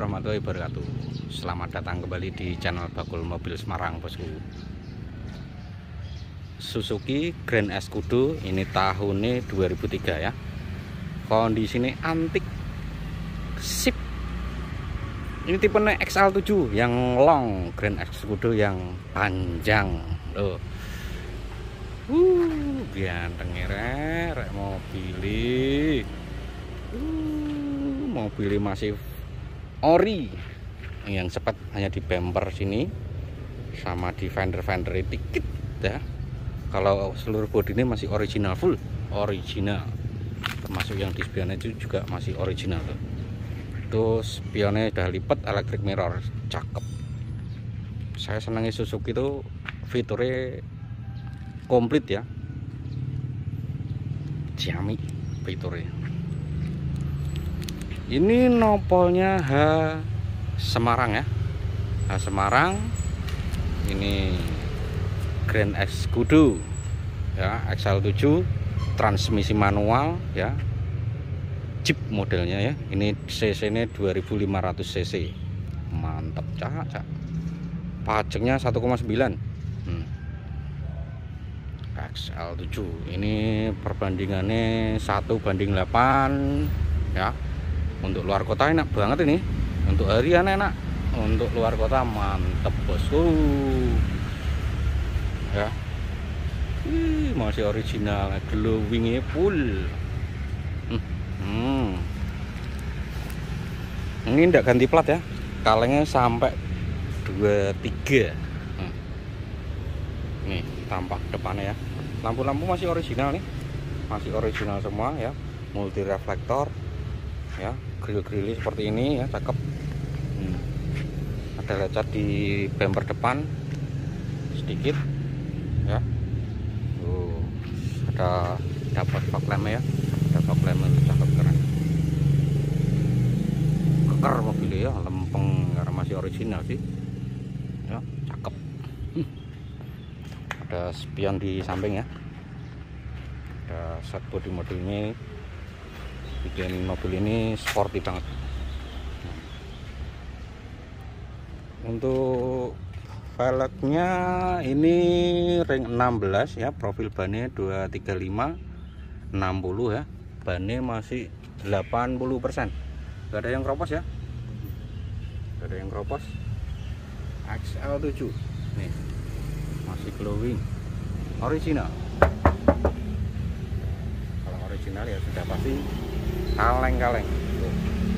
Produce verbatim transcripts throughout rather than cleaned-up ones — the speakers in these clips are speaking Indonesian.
warahmatullahi wabarakatuh. Selamat datang kembali di channel Bakul Mobil Semarang, bosku. Suzuki Grand Escudo ini tahunnya dua ribu tiga ya. Kondisinya antik, sip. Ini tipenya X L tujuh yang long, Grand Escudo yang panjang loh. Uh, ganteng rek mobil. Uh, mobilnya masih ori. Yang cepat hanya di bumper sini sama di fender-fender dikit ya. Kalau seluruh bodi ini masih original, full original. Termasuk yang di spionnya itu juga masih original tuh. Terus spionnya udah lipat, electric mirror, cakep. Saya senangnya Suzuki itu fiturnya komplit ya, Xiaomi fiturnya. Ini nopolnya H Semarang ya, H Semarang. Ini Grand Escudo ya, X L tujuh, transmisi manual ya, Jeep modelnya ya. Ini cc nya dua ribu lima ratus cc, mantap cak cak. Pajaknya satu koma sembilan. hmm. X L tujuh ini perbandingannya satu banding delapan ya. Untuk luar kota enak banget ini, untuk harian enak, untuk luar kota mantep bosku ya. Ih, masih original, glowingnya full. hmm. Hmm. Ini tidak ganti plat ya, kalengnya sampai dua tiga. hmm. Nih tampak depannya ya, lampu-lampu masih original nih, masih original semua ya. Multi reflektor ya, grill-grill seperti ini ya, cakep. hmm. Ada lecet di bumper depan sedikit ya. Tuh, ada dapat fog lamp ya, ada fog lamp itu cakep, keren. Keker mobilnya ya, lempeng karena masih original sih ya, cakep. hmm. Ada spion di samping ya, ada set body modelnya, bikin mobil ini sporty banget. Untuk velgnya ini ring enam belas ya, profil bannya dua tiga lima enam puluh ya, bannya masih delapan puluh persen, gak ada yang keropos ya, gak ada yang keropos. X L tujuh nih masih glowing, original. Kalau original ya sudah pasti kaleng-kaleng tuh,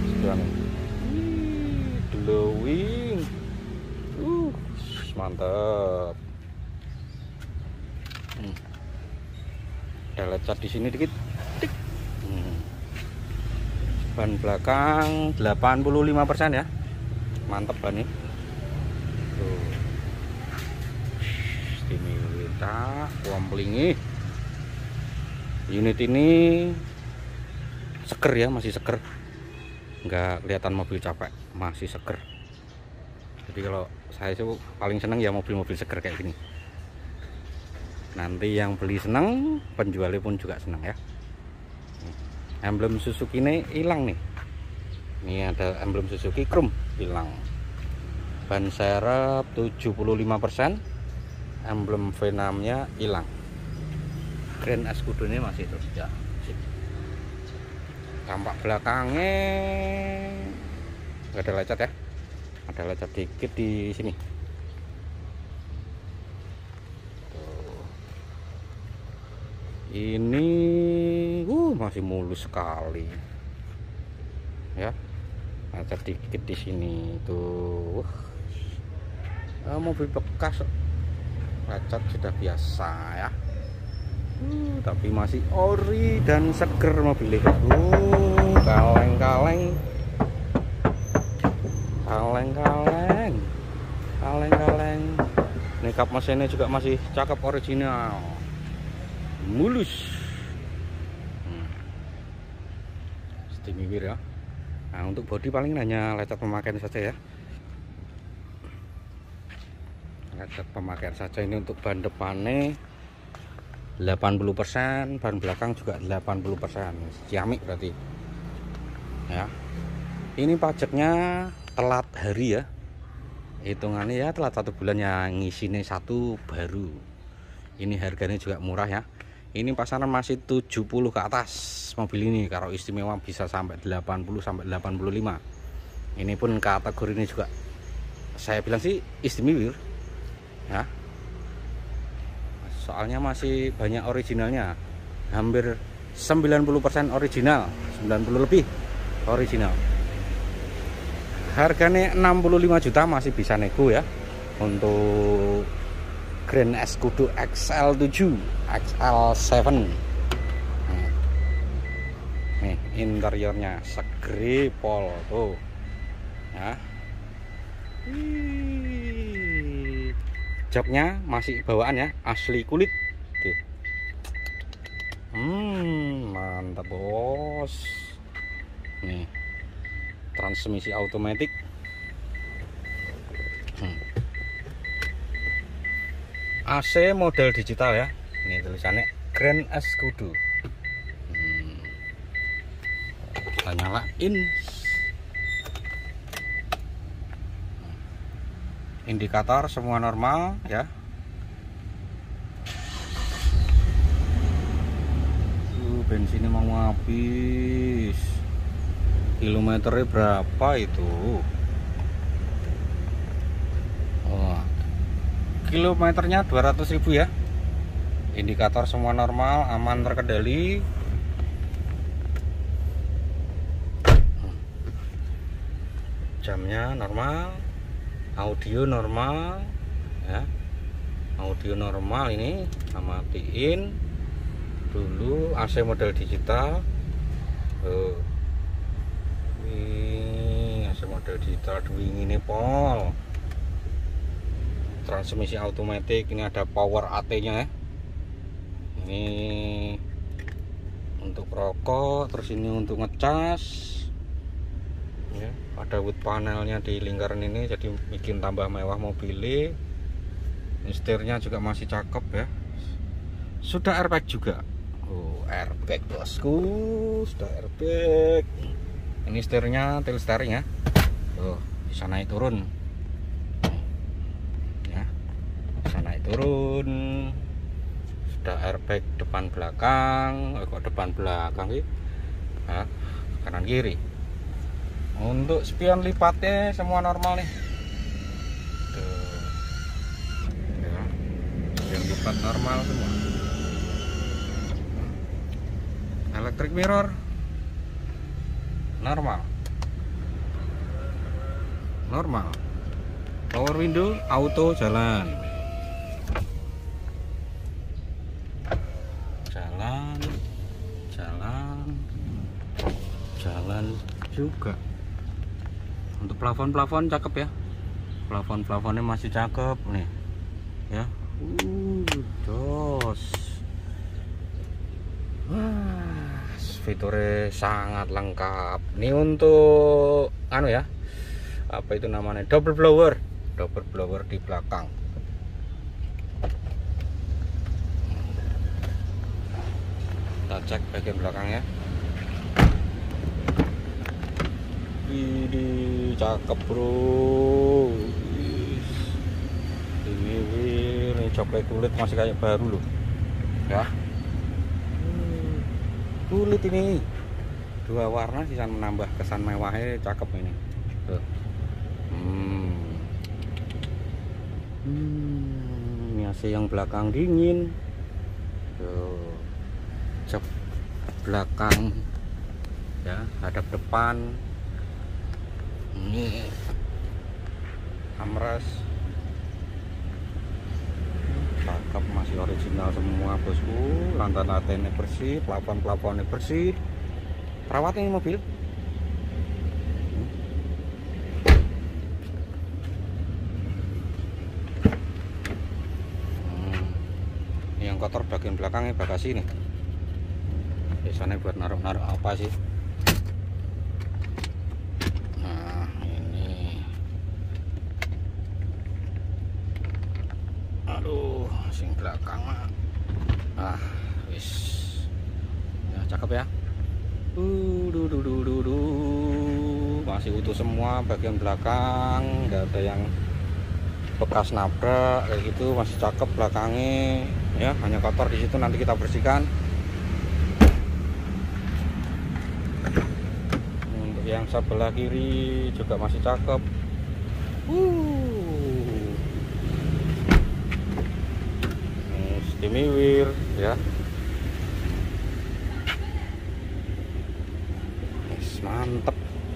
glowing, uh, mantap. hmm. Ada lecet di sini dikit, tik. Hmm. Ban belakang delapan puluh lima persen ya, mantap ban ini tuh. Ini kita komplingi. Unit ini seger ya, masih seger, nggak kelihatan mobil capek, masih seger. Jadi kalau saya sih paling seneng ya mobil-mobil seger kayak gini. Nanti yang beli seneng, penjualnya pun juga seneng ya. Emblem Suzuki ini hilang nih, ini ada emblem Suzuki chrome hilang. Ban serep tujuh puluh lima persen, emblem V enam nya hilang. Grand Escudo ini masih terus ya. Tampak belakangnya nggak ada lecet ya, ada lecet dikit di sini. Tuh. Ini uh masih mulus sekali ya, lecet dikit di sini tuh. Uh, mobil bekas lecet sudah biasa ya. Uh, tapi masih ori dan seger mobilnya. Uh, kaleng-kaleng, kaleng-kaleng, kaleng-kaleng. Ini kap mesinnya juga masih cakep, original, mulus. Hmm. Steaming ya. Nah, untuk bodi paling hanya lecet pemakaian saja ya. Lecet pemakaian saja ini. Untuk ban depannya delapan puluh persen, ban belakang juga delapan puluh persen. Xiaomi berarti ya. Ini pajaknya telat hari ya, hitungannya ya telat satu bulan yang ngisinya satu baru. Ini harganya juga murah ya. Ini pasaran masih tujuh puluh ke atas mobil ini. Kalau istimewa bisa sampai delapan puluh sampai delapan puluh lima. Ini pun kategori ini juga saya bilang sih istimewa ya. Soalnya masih banyak originalnya. Hampir sembilan puluh persen original, sembilan puluh lebih original. Harganya enam puluh lima juta masih bisa nego ya. Untuk Grand Escudo X L tujuh, X L tujuh. Nih, nih interiornya segede pol tuh. Ya. Wih. Joknya masih bawaan ya, asli kulit. Tuh. Hmm, mantap bos. Nih, transmisi otomatis. Hmm. A C model digital ya. Ini tulisannya Grand Escudo. Hmm. Kita nyalain. Indikator semua normal ya. Uh, bensinnya mau habis. Kilometernya berapa itu? Oh, kilometernya dua ratus ribu ya. Indikator semua normal, aman, terkendali. Jamnya normal, audio normal ya. Audio normal ini, matiin dulu. A C model digital. Tuh. Ini A C model digital dingin ini pol. Transmisi otomatis, ini ada power A T-nya ya. Ini untuk rokok, terus ini untuk ngecas. Ya, ada wood panelnya di lingkaran ini, jadi bikin tambah mewah mobilnya. Setirnya juga masih cakep ya. Sudah airbag juga. Oh, airbag bosku, sudah airbag. Ini setirnya tilt steering ya. Tuh, bisa naik turun. Ya, bisa naik turun. Sudah airbag depan belakang. Oh, kok depan belakang sih? Nah, kanan kiri. Untuk spion lipatnya semua normal nih. Tuh. Ya, spion lipat normal semua. Electric mirror normal. Normal. Power window auto jalan. Jalan. Jalan. Jalan juga. Untuk plafon-plafon cakep ya. Plafon-plafonnya masih cakep nih. Ya. Uh, jos. Wah, fiturnya sangat lengkap. Ini untuk anu ya. Apa itu namanya? Double blower. Double blower di belakang. Kita cek bagian belakangnya. Ini cakep bro. Ini, ini coklat kulit masih kayak baru loh ya. Kulit ini dua warna bisa menambah kesan mewahnya, cakep ini. Tuh. Hmm. Hmm, ini A C yang belakang dingin. Tuh. Jok belakang ya, hadap depan. Ini amres cakep, masih original semua bosku. Lantai-lantainya bersih, plafon-plafonnya bersih. Perawat ini mobil. Hmm. Ini yang kotor bagian belakangnya bagasi nih. Biasanya buat naruh-naruh apa sih? Sing belakang mah ah wis ya, cakep ya. Uh, du, du, du, du, du. masih utuh semua, bagian belakang nggak ada yang bekas nabrak kayak gitu, masih cakep belakangnya ya, hanya kotor di situ, nanti kita bersihkan. Untuk yang sebelah kiri juga masih cakep. Uh. Stimiwir ya. Mantep.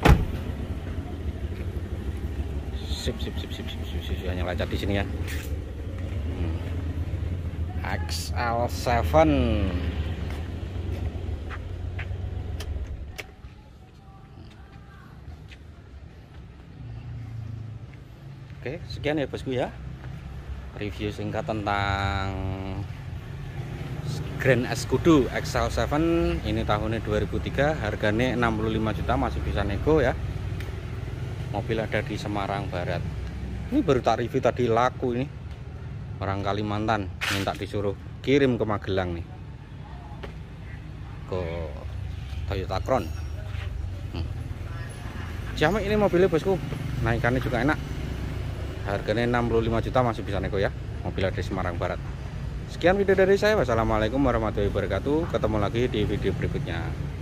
Sip sip sip sip sip sip, sip. Hanya lancar di sini ya. hmm. X L tujuh. Oke, sekian ya bosku ya, review singkat tentang Grand Escudo X L tujuh. Ini tahunnya dua ribu tiga, harganya enam puluh lima juta, masih bisa nego ya. Mobil ada di Semarang Barat. Ini baru tak review tadi, laku ini. Orang Kalimantan minta disuruh kirim ke Magelang nih, ke Toyota Crown. hmm. Ciamik ini mobilnya bosku, naikannya juga enak. Harganya enam puluh lima juta, masih bisa nego ya. Mobil ada di Semarang Barat. Sekian video dari saya. Wassalamualaikum warahmatullahi wabarakatuh. Ketemu lagi di video berikutnya.